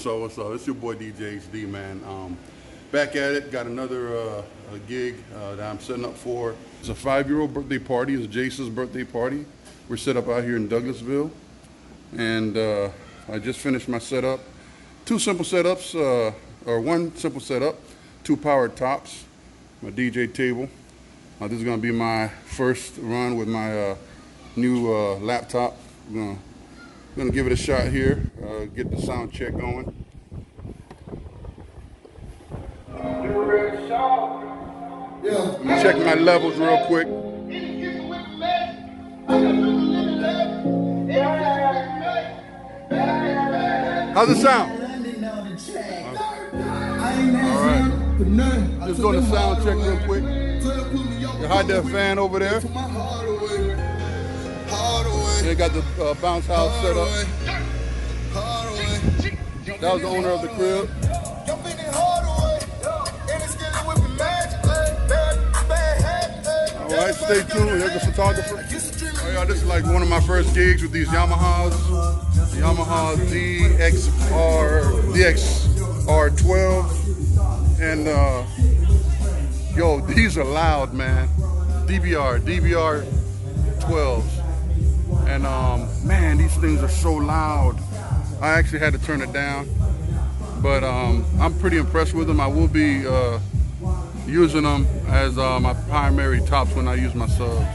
What's up? What's up? It's your boy DJ HD, man. Back at it. Got another a gig that I'm setting up for. It's a 5-year-old birthday party. It's Jace's birthday party. We're set up out here in Douglasville, and I just finished my setup. Two simple setups, or one simple setup, 2 powered tops, my DJ table. This is gonna be my first run with my new laptop. I'm gonna give it a shot here, get the sound check going. Yeah. I'm checking my levels real quick. How's it sound? Alright. Just doing the sound check real quick. You hide that fan over there. They got the bounce house set up. That was the owner of the crib. Alright, stay tuned. Here's the photographer. Oh yeah, this is like one of my first gigs with these Yamahas. The Yamaha DXR12. And yo, these are loud, man. DBR12s. And man, these things are so loud. I actually had to turn it down, but I'm pretty impressed with them. I will be using them as my primary tops when I use my subs.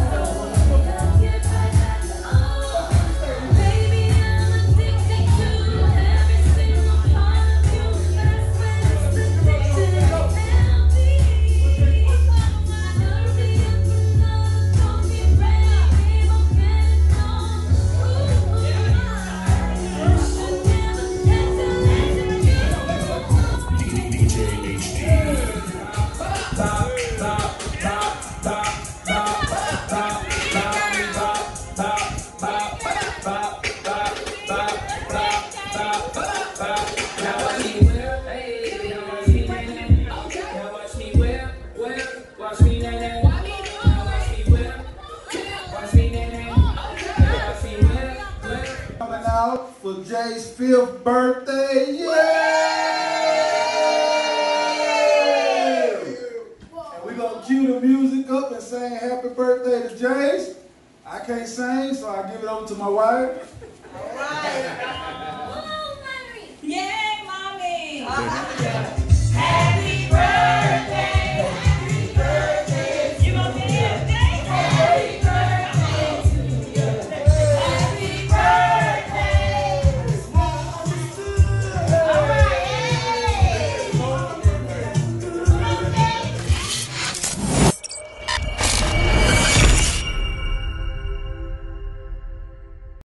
For Jay's 5th birthday, yeah! And we gonna cue the music up and sing happy birthday to Jay's. I can't sing, so I give it over to my wife. All right. Yay, mommy!